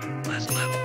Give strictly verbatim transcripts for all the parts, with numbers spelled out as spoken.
Last lap.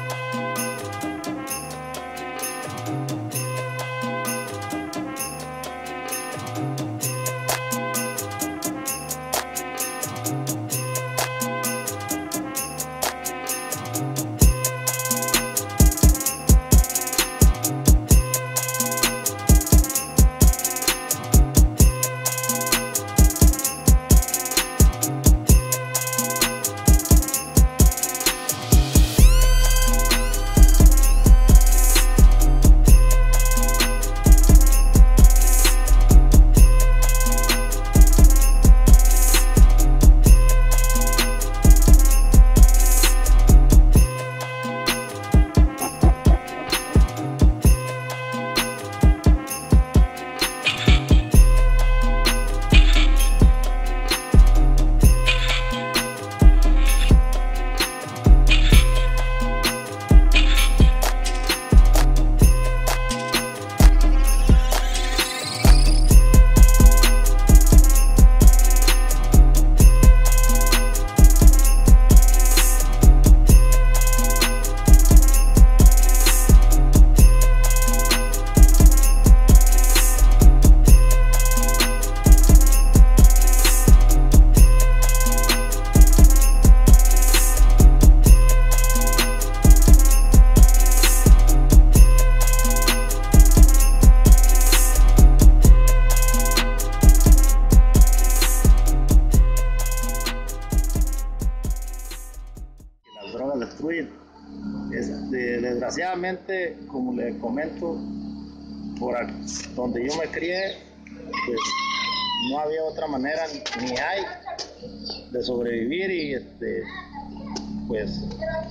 Drogas destruyen. Este, desgraciadamente, como le comento, por aquí, donde yo me crié, pues no había otra manera, ni hay, de sobrevivir y este, pues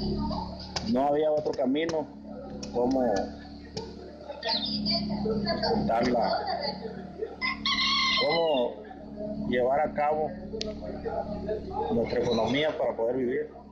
no había otro camino como contarla, cómo llevar a cabo nuestra economía para poder vivir.